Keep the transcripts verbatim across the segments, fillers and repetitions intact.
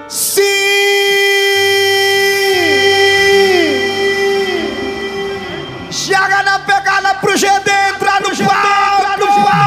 Sim! Joga na pegada pro G D entrar no palco!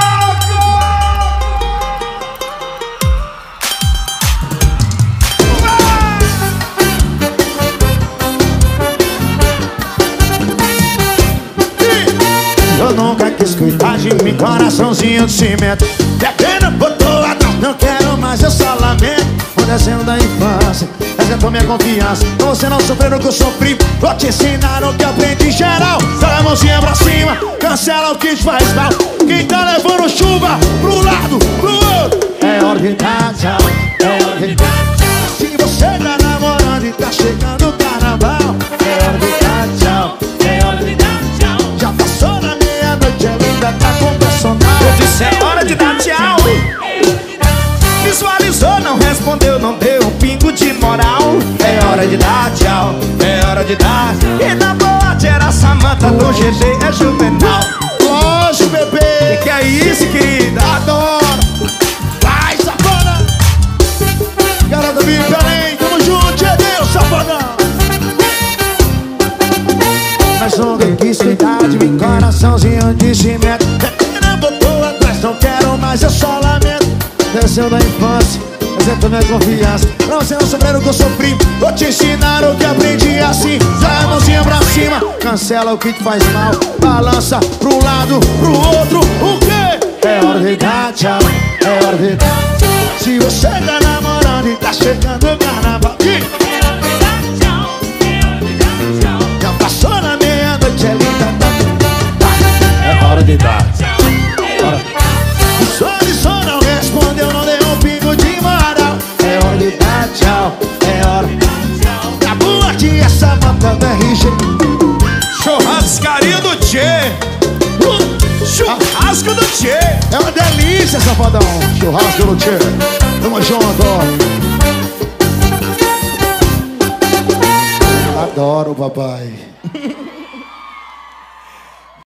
Eu nunca quis cuidar de mim, coraçãozinho de cimento. Pequena botou atrás, não quero mais, eu só lamento. O desenho da infância, resetou minha confiança. Pra você não sofrer o que eu sofri, vou te ensinar o que aprendi geral. Dá a mãozinha pra cima, cancela o que te faz mal. Quem tá levando chuva pro lado, pro outro, é hora de dar tchau, é hora de dar tchau. Se você tá namorando e tá chegando o carnaval, é hora de dar tchau, é hora de dar tchau. Já passou na meia-noite, ela ainda tá com personal. Eu disse é hora de dar tchau. Visualizou, não respondeu, não deu um pingo de moral. É hora de dar tchau, é hora de dar. E na boate era a Samanta, do G G é Juvenal. Lógico, bebê, que que é isso, querida? Adoro. Vai, safada. Garota do Belém, tamo junto, G D, safadão. Mas nunca quis cuidar de mim, coraçãozinho de cimento. Não botou atrás, não quero mais, eu só lamento. Desceu da infância, resetou minha confiança. Pra você não sofrer o que eu sofri, vou te ensinar o que aprendi assim. Dá a mãozinha pra cima, cancela o que te faz mal. Balança pro lado, pro outro, o quê? É hora de dar tchau, é hora de dar tchau. Se você tá namorando e tá chegando o carnaval, é hora de dar tchau, é hora de dar tchau. Já passou na meia-noite, é linda, tá. É hora de dar tchau. Tchau, é hora. A boate é Samanta da R G. Churrascaria do Tchê. uh, Churrasco do Tchê. É uma delícia, safadão. Churrasco do Tchê. Tamo junto. Adoro, papai.